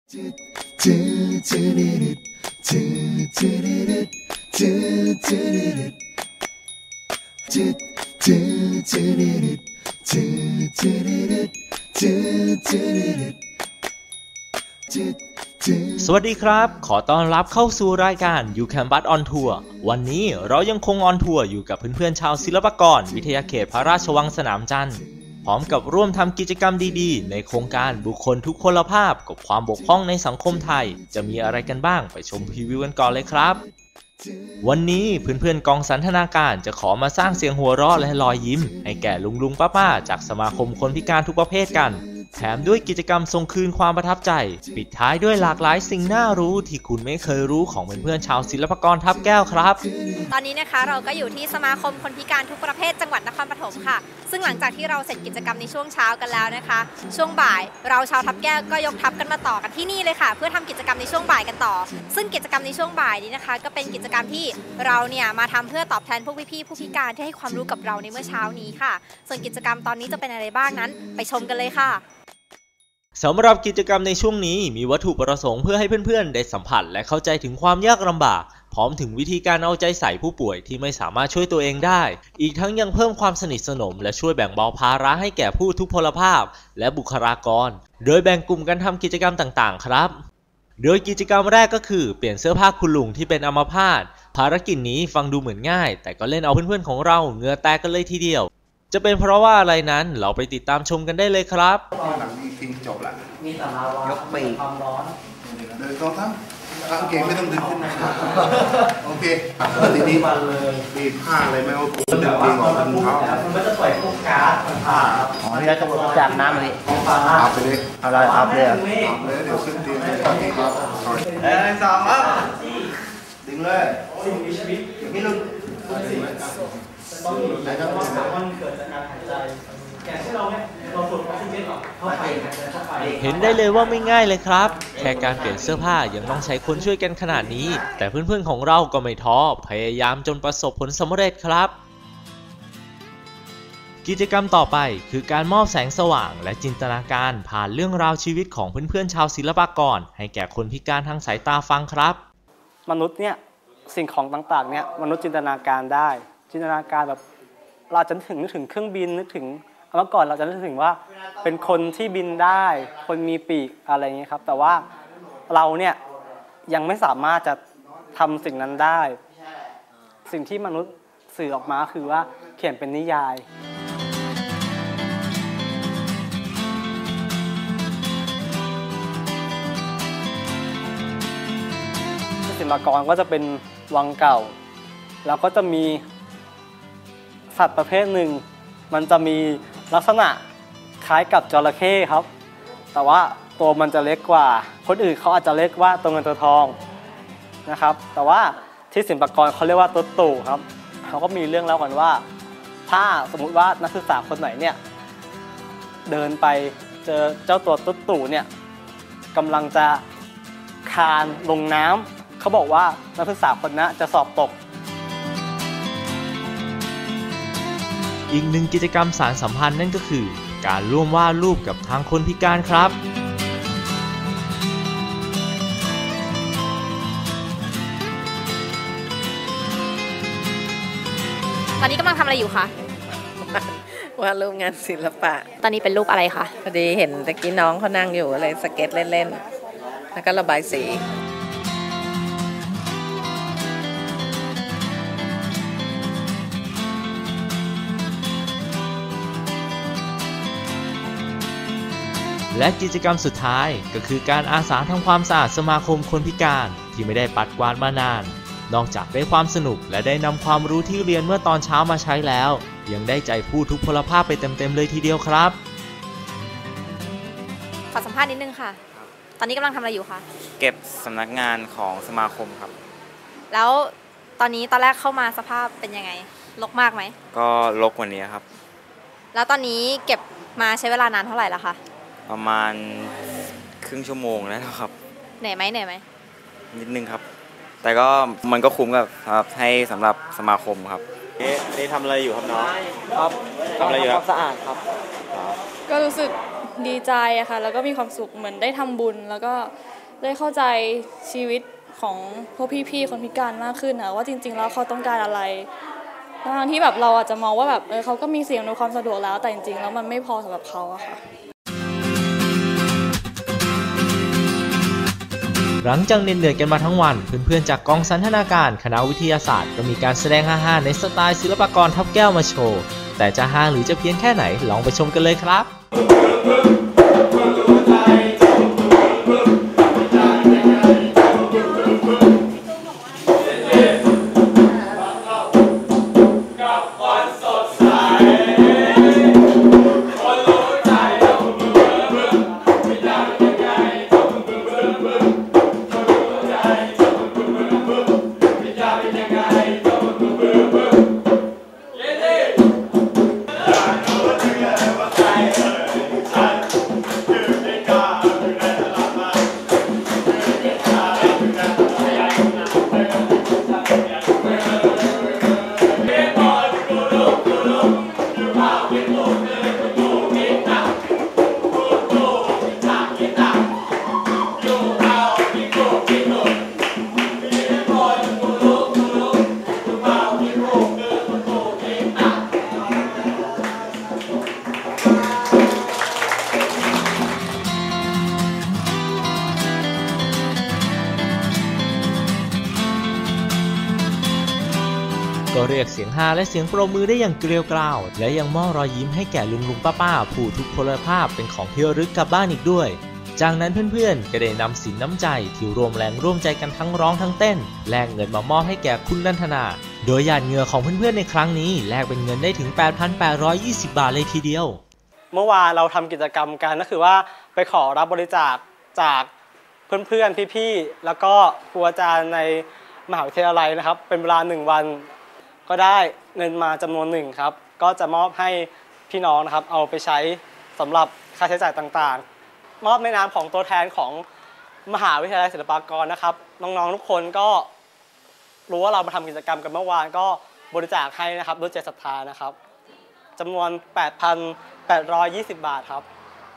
สวัสดีครับขอต้อนรับเข้าสู่รายการ You Can But On Tour วันนี้เรายังคงออนทัวร์อยู่กับเพื่อนๆชาวศิลปากรวิทยาเขตพระราชวังสนามจันทร์พร้อมกับร่วมทำกิจกรรมดีๆในโครงการบุคคลทุกพลภาพกับความบกพร่องในสังคมไทยจะมีอะไรกันบ้างไปชมพรีวิวกันก่อนเลยครับวันนี้เพื่อนๆกองสันทนาการจะขอมาสร้างเสียงหัวเราะและรอยยิ้มให้แก่ลุงๆป้าๆจากสมาคมคนพิการทุกประเภทกันแถมด้วยกิจกรรมส่งคืนความประทับใจปิดท้ายด้วยหลากหลายสิ่งน่ารู้ที่คุณไม่เคยรู้ของเพื่อนๆชาวศิลปากรทับแก้วครับตอนนี้นะคะเราก็อยู่ที่สมาคมคนพิการทุกประเภทจังหวัดนครปฐมค่ะซึ่งหลังจากที่เราเสร็จกิจกรรมในช่วงเช้ากันแล้วนะคะช่วงบ่ายเราชาวทับแก้วก็ยกทัพกันมาต่อกันที่นี่เลยค่ะเพื่อทำกิจกรรมในช่วงบ่ายกันต่อซึ่งกิจกรรมในช่วงบ่ายนี้นะคะก็เป็นกิจกรรมที่เราเนี่ยมาทำเพื่อตอบแทนพวกพี่ๆผู้พิการที่ให้ความรู้กับเราในเมื่อเช้านี้ค่ะส่วนกิจกรรมตอนนี้จะเป็นอะไรบ้างนั้นไปชมกันเลยค่ะสำหรับกิจกรรมในช่วงนี้มีวัตถุประสงค์เพื่อให้เพื่อนๆได้สัมผัสและเข้าใจถึงความยากลำบากพร้อมถึงวิธีการเอาใจใส่ผู้ป่วยที่ไม่สามารถช่วยตัวเองได้อีกทั้งยังเพิ่มความสนิทสนมและช่วยแบ่งเบาภาระให้แก่ผู้ทุพพลภาพและบุคลากรโดยแบ่งกลุ่มกันทำกิจกรรมต่างๆครับโดยกิจกรรมแรกก็คือเปลี่ยนเสื้อผ้าคุณลุงที่เป็นอัมพาตภารกิจนี้ฟังดูเหมือนง่ายแต่ก็เล่นเอาเพื่อนๆของเราเหงื่อแตกกันเลยทีเดียวจะเป็นเพราะว่าอะไรนั้นเราไปติดตามชมกันได้เลยครับหลังนี้ทิ้งจบละมีแต่ลาวายกปีกความร้อนเดินต้องทั้งโอเคไม่ต้องดึงขึ้นนะโอเคทีนี้มีผ้าอะไรไหมว่าคุณดึงเองออกเป็นเท้ามันก็จะปล่อยพวกก๊าซผ้าอ๋อนี่เราจะจากน้ำเลยเอาไปเลยอะไรเอาเลยเอาเลยเดี๋ยวขึ้นเตียงเลยครับสองครับดึงเลยสิ่งมีชีวิตนี่ลุงต้องมีมันเกิดจากการหายใจอย่างที่เราเนี่ยเราสูดออกซิเจนออกเข้าไปเห็นได้เลยว่าไม่ง่ายเลยครับแค่การเปลี่ยนเสื้อผ้ายังต้องใช้คนช่วยกันขนาดนี้แต่เพื่อนๆของเราก็ไม่ท้อพยายามจนประสบผลสำเร็จครับกิจกรรมต่อไปคือการมอบแสงสว่างและจินตนาการผ่านเรื่องราวชีวิตของเพื่อนๆชาวศิลปากรให้แก่คนพิการทางสายตาฟังครับมนุษย์เนี่ยสิ่งของต่างๆเนี่ยมนุษย์จินตนาการได้จินตนาการแบบเราจะนึกถึงเครื่องบินนึกถึงเมื่อก่อนเราจะนึกถึงว่าเป็นคนที่บินได้คนมีปีกอะไรอย่างเงี้ยครับแต่ว่าเราเนี่ยยังไม่สามารถจะทำสิ่งนั้นได้สิ่งที่มนุษย์สื่อออกมาคือว่าเขียนเป็นนิยายศิลปากรก็จะเป็นวังเก่าแล้วก็จะมีสัตว์ประเภทหนึ่งมันจะมีลักษณะคล้ายกับจระเข้ครับแต่ว่าตัวมันจะเล็กกว่าคนอื่นเขาอาจจะเรียกว่าตัวเงินตัวทองนะครับแต่ว่าที่ศิลปากรเขาเรียกว่าตุ๊ดตู่ครับเขาก็มีเรื่องเล่ากันว่าถ้าสมมุติว่านักศึกษาคนไหนเนี่ยเดินไปเจอเจ้าตัวตุ๊ดตู่เนี่ยกำลังจะคลานลงน้ำเขาบอกว่านักศึกษาคนนั้นจะสอบตกอีกหนึ่งกิจกรรมสารสัมพันธ์นั่นก็คือการร่วมวาดรูปกับทางคนพิการครับตอนนี้กำลังทำอะไรอยู่คะวาดรูปงานศิลปะตอนนี้เป็นรูปอะไรคะพอดีเห็นตะกี้น้องเขานั่งอยู่อะไรสเก็ตเล่นๆแล้วก็ระบายสีและกิจกรรมสุดท้ายก็คือการอาสาทำความสะอาดสมาคมคนพิการที่ไม่ได้ปัดกวาดมานานนอกจากได้ความสนุกและได้นำความรู้ที่เรียนเมื่อตอนเช้ามาใช้แล้วยังได้ใจผู้ทุพพลภาพไปเต็มๆเลยทีเดียวครับขอสัมภาษณ์นิดนึงค่ะตอนนี้กำลังทำอะไรอยู่คะเก็บสำนักงานของสมาคมครับแล้วตอนแรกเข้ามาสภาพเป็นยังไงรกมากไหมก็รกกว่านี้ครับแล้วตอนนี้เก็บมาใช้เวลานานเท่าไหร่แล้วคะประมาณครึ่งชั่วโมงแล้วครับเหนื่อยไหมนิดนึงครับแต่ก็มันก็คุ้มกับให้สำหรับสมาคมครับนี่ทำอะไรอยู่ครับน้องครับทำอะไรอยู่ครับสะอาดครับก็รู้สึกดีใจอะค่ะแล้วก็มีความสุขเหมือนได้ทำบุญแล้วก็ได้เข้าใจชีวิตของพวกพี่ๆคนพิการมากขึ้นนะว่าจริงๆแล้วเขาต้องการอะไรทั้งที่แบบเราอาจจะมองว่าแบบเขาก็มีสิ่งอำนวยความสะดวกแล้วแต่จริงๆแล้วมันไม่พอสำหรับเขาอะค่ะหลังจากเหนื่อยกันมาทั้งวันเพื่อนๆจากกองสันทนาการคณะวิทยาศาสตร์ก็มีการแสดงฮ่าๆในสไตล์ศิลปากรทับแก้วมาโชว์แต่จะฮาหรือจะเพี้ยนแค่ไหนลองไปชมกันเลยครับก็เรียกเสียงฮาและเสียงปรบมือได้อย่างเกลียวกราวและยังมอบรอยยิ้มให้แก่ลุงป้าผู้ทุกพลภาพเป็นของที่ระลึกกลับบ้านอีกด้วยจากนั้นเพื่อนๆก็ได้นำสินน้ำใจที่รวมแรงร่วมใจกันทั้งร้องทั้งเต้นแลกเงินมามอบให้แก่คุณนันทนาโดยหยาดเหงื่อของเพื่อนๆในครั้งนี้แลกเป็นเงินได้ถึง 8,820 บาทเลยทีเดียวเมื่อวานเราทำกิจกรรมกันก็คือว่าไปขอรับบริจาคจากเพื่อนๆพี่ๆแล้วก็ครูอาจารย์ในมหาวิทยาลัยนะครับเป็นเวลา1 วันก็ได้เงินมาจำนวนหนึ่งครับก็จะมอบให้พี่น้องนะครับเอาไปใช้สำหรับค่าใช้จ่ายต่างๆมอบในนามของตัวแทนของมหาวิทยาลัยศิลปากรนะครับน้องๆทุกคนก็รู้ว่าเรามาทำกิจกรรมกันเมื่อวานก็บริจาคให้นะครับด้วยใจศรัทธานะครับจำนวน 8,820 บาทครับ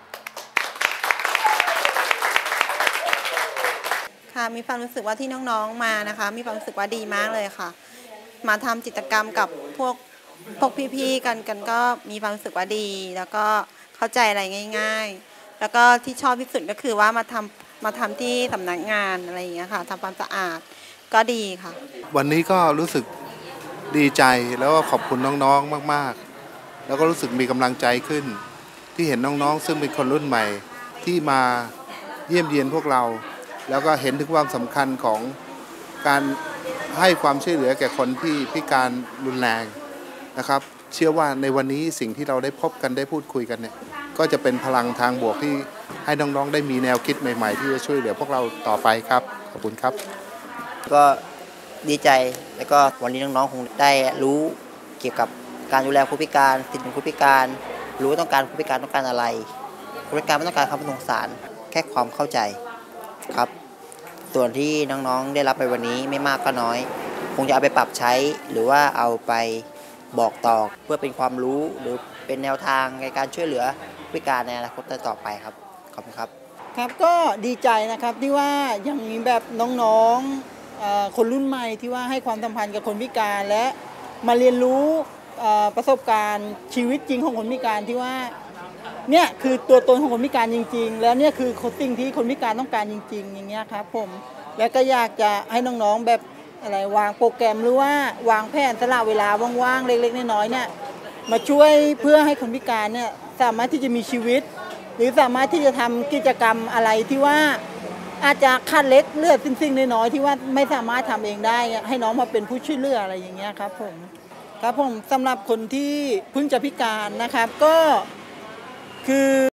ค่ะมีความรู้สึกว่าที่น้องๆมานะคะมีความรู้สึกว่าดีมากเลยค่ะมาทำกิจกรรมกับพวกพี่ๆกันก็มีความรู้สึกว่าดีแล้วก็เข้าใจอะไรง่ายๆแล้วก็ที่ชอบที่สุดก็คือว่ามาทำที่สำนักงานอะไรอย่างเงี้ยค่ะทำความสะอาดก็ดีค่ะวันนี้ก็รู้สึกดีใจแล้วก็ขอบคุณน้องๆมากๆแล้วก็รู้สึกมีกำลังใจขึ้นที่เห็นน้องๆซึ่งเป็นคนรุ่นใหม่ที่มาเยี่ยมเยียนพวกเราแล้วก็เห็นถึงความสำคัญของการให้ความช่วยเหลือแก่คนที่พิการรุนแรงนะครับเชื่อว่าในวันนี้สิ่งที่เราได้พบกันได้พูดคุยกันเนี่ยก็จะเป็นพลังทางบวกที่ให้น้องๆได้มีแนวคิดใหม่ๆที่จะช่วยเหลือพวกเราต่อไปครับขอบคุณครับก็ดีใจแล้วก็วันนี้น้องๆคงได้รู้เกี่ยวกับการดูแลผู้พิการสิทธิของผู้พิการรู้ต้องการผู้พิการต้องการอะไรผู้พิการไม่ต้องการคำสงสารแค่ความเข้าใจครับส่วนที่น้องๆได้รับไปวันนี้ไม่มากก็น้อยคงจะเอาไปปรับใช้หรือว่าเอาไปบอกต่อเพื่อเป็นความรู้หรือเป็นแนวทางในการช่วยเหลือผู้พิการในอนาคตต่อไปครับขอบคุณครับครับก็ดีใจนะครับที่ว่ายังมีแบบน้องๆคนรุ่นใหม่ที่ว่าให้ความสัมพันธ์กับคนพิการและมาเรียนรู้ประสบการณ์ชีวิตจริงของคนพิการที่ว่าเนี่ยคือตัวตนของคนพิการจริงๆแล้วเนี่ยคือสิ่งที่คนพิการต้องการจริงๆอย่างเงี้ยครับผมแล้วก็อยากจะให้น้องๆแบบอะไรวางโปรแกรมหรือว่าวางแผนสละเวลาว่างๆเล็กๆน้อยๆเนี่ยมาช่วยเพื่อให้คนพิการเนี่ยสามารถที่จะมีชีวิตหรือสามารถที่จะทำกิจกรรมอะไรที่ว่าอาจจะขาดเล็กเลือดสิ่งๆน้อยๆที่ว่าไม่สามารถทำเองได้ให้น้องมาเป็นผู้ช่วยเหลืออะไรอย่างเงี้ยครับผมสำหรับคนที่เพิ่งจะพิการนะครับก็คือ